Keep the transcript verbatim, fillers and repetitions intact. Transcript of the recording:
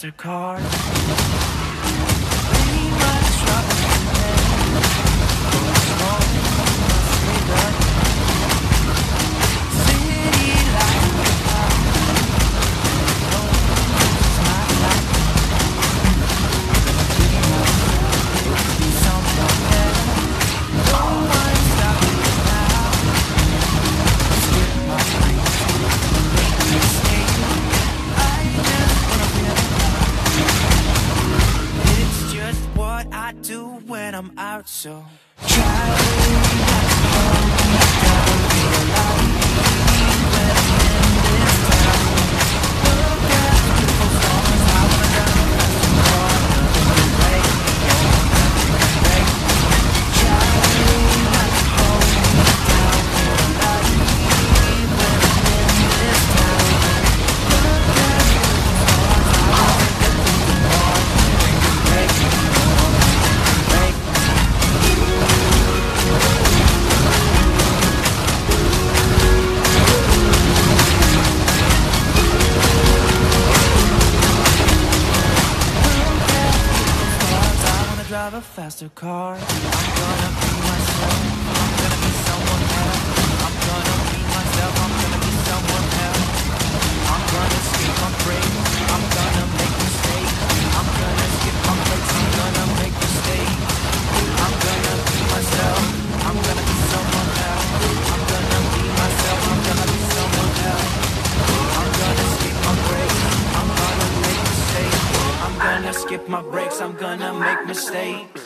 faster car. Pretty much trouble today. Go slow, straight up. City lights up. Don't lose my life. Be someone else. No one stopping me now. Skip my dreams. Make me stay. I just wanna be. It's just what I do when I'm out, so try not to hold me down. Feel alive when I'm in this town. Look at beautiful stars. I wanna drive a faster car. Another break, break. Try not to hold me down. Feel alive when I'm in this town. Look at beautiful stars. I wanna get through the bar. Break, break. Drive a faster car. I'm gonna be myself. I'm gonna be someone else. I'm gonna be myself. I'm gonna be someone else. I'm gonna skip my breaks. I'm gonna make mistakes. I'm gonna skip my breaks. I'm gonna make mistakes. I'm gonna be myself. I'm gonna be someone else. I'm gonna be myself. I'm gonna be someone else. I'm gonna skip my breaks. I'm gonna make mistakes. I'm gonna skip my breaks, I'm gonna make mistakes.